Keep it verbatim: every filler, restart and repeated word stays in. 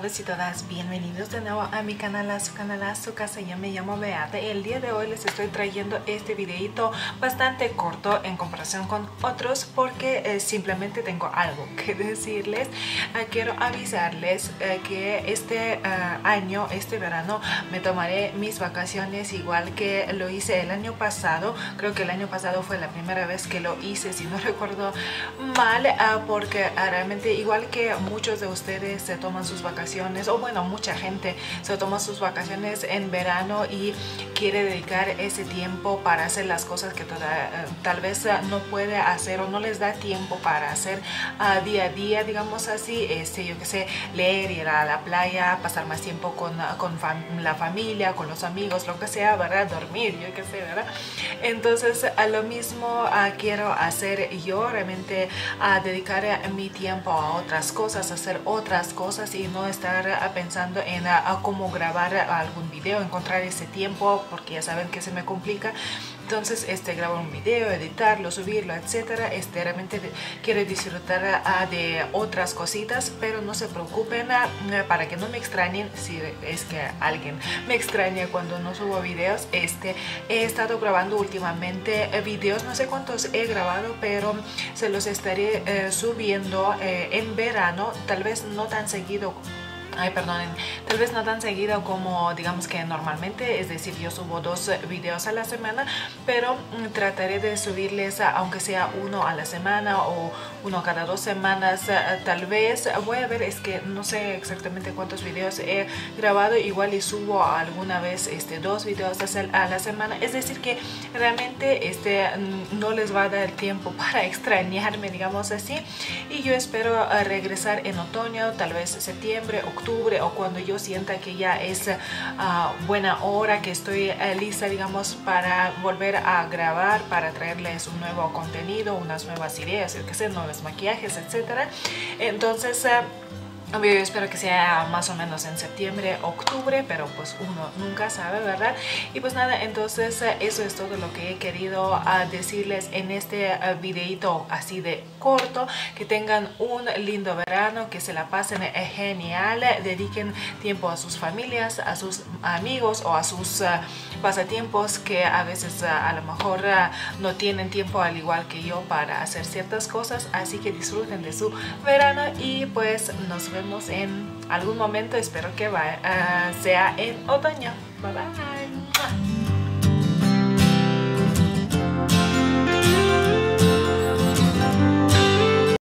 todos y todas, bienvenidos de nuevo a mi canal, a su canal, a su casa. Yo me llamo Beata y el día de hoy les estoy trayendo este videito bastante corto en comparación con otros porque eh, simplemente tengo algo que decirles. Eh, quiero avisarles eh, que este eh, año, este verano, me tomaré mis vacaciones igual que lo hice el año pasado. Creo que el año pasado fue la primera vez que lo hice, si no recuerdo mal, eh, porque eh, realmente igual que muchos de ustedes se toman sus vacaciones, o bueno, mucha gente se toma sus vacaciones en verano y quiere dedicar ese tiempo para hacer las cosas que toda, uh, tal vez uh, no puede hacer o no les da tiempo para hacer uh, día a día, digamos así, este, yo que sé, leer, ir a la playa, pasar más tiempo con, uh, con fam la familia, con los amigos, lo que sea, ¿verdad? Dormir, yo que sé, ¿verdad? Entonces, a lo mismo uh, quiero hacer yo, realmente a uh, dedicar uh, mi tiempo a otras cosas, hacer otras cosas y no estar uh, pensando en uh, cómo grabar uh, algún video, encontrar ese tiempo, porque ya saben que se me complica. Entonces, este, grabar un video, editarlo, subirlo, etcétera. Este, realmente de, quiero disfrutar uh, de otras cositas, pero no se preocupen uh, para que no me extrañen si es que alguien me extraña cuando no subo videos. Este, he estado grabando últimamente uh, videos, no sé cuántos he grabado, pero se los estaré uh, subiendo uh, en verano, tal vez no tan seguido. Ay, perdonen, tal vez no tan seguido como digamos que normalmente, es decir, yo subo dos videos a la semana, pero mm, trataré de subirles a, aunque sea uno a la semana o uno cada dos semanas, uh, tal vez. Voy a ver, es que no sé exactamente cuántos videos he grabado, igual y subo alguna vez este, dos videos a la semana, es decir que realmente este, no les va a dar tiempo para extrañarme, digamos así, y yo espero uh, regresar en otoño, tal vez septiembre, octubre, o cuando yo sienta que ya es uh, buena hora, que estoy uh, lista, digamos, para volver a grabar, para traerles un nuevo contenido, unas nuevas ideas, yo que sé, nuevos maquillajes, etcétera. Entonces, uh, yo espero que sea más o menos en septiembre, octubre, pero pues uno nunca sabe, ¿verdad? Y pues nada, entonces eso es todo lo que he querido uh, decirles en este uh, videito así de corto. Que tengan un lindo verano, que se la pasen uh, genial, dediquen tiempo a sus familias, a sus amigos o a sus uh, pasatiempos que a veces uh, a lo mejor uh, no tienen tiempo al igual que yo para hacer ciertas cosas, así que disfruten de su verano y pues nos vemos vemos en algún momento, espero que va, uh, sea en otoño. Bye bye.